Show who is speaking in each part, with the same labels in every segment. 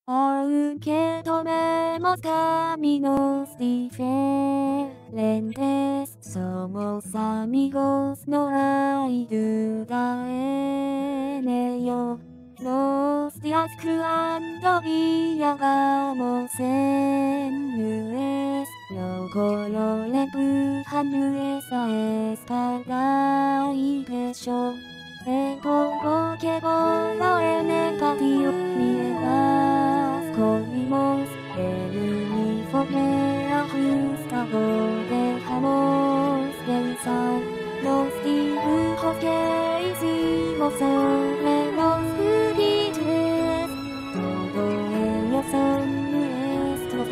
Speaker 1: 受け止めます神のスティフェレンテスsomos amigos no hay duda en ello los días cuando viajamos en nubes luego lo empujan esa espada y pecho el poco que voló en el patio mientras corrimos el uniforme ajustado dejamos de usar los dibujos que hicimos sobre los pupitres todo ello son nuestros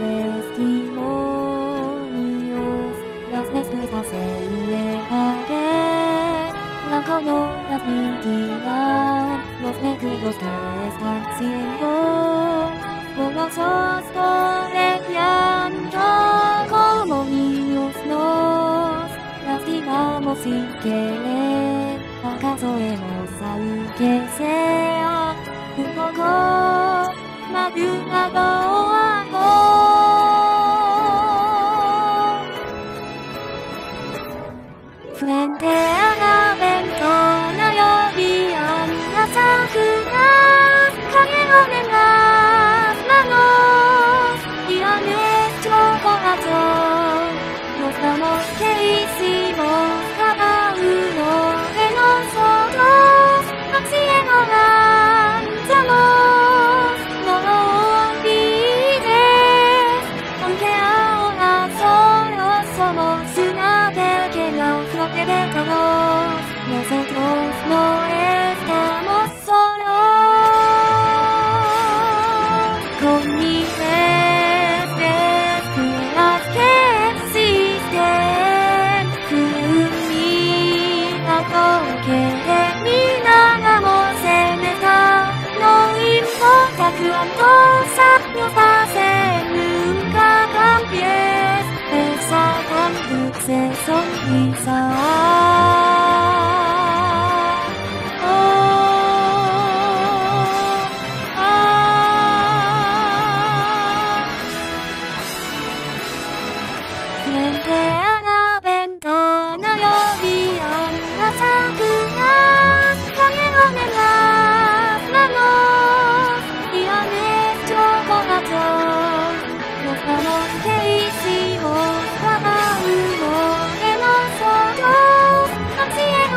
Speaker 1: testimonios las respuestas en el papel blanco no las mentiras los recuerdos que están siendo borrosos por el llanto como niños nos lastimamos sin querer acaso hemos aunque sea un poco madurado algo frente a la ventana llovían las sakuras cayeron en las manos y a nuestro corazón nos damos que hicimos cada uno de nosotros al cielo lanzamos no lo olvides aunque ahora solo somos una pequeña flote de todos nosotros no estamos solos con miles de escuelas que existen un milagro que termináramos en esta no importa cuántos años pasen nunca cambies esa tan dulce sonrisa frente a la ventana llovían las sakuras cayeron en las manos y a nuestro corazón nos damos que hicimos cada uno de nosotros al cielo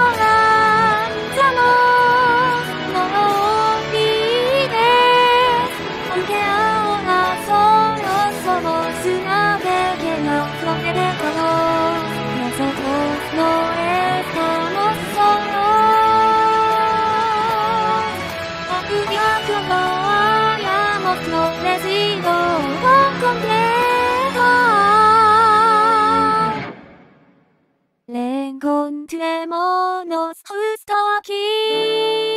Speaker 1: lanzamos no lo olvides aunque ahora solo somos una pequeña flote de todos nosotros no estamos solos aunque no hayamos florecido por completo le encontremos justo aquí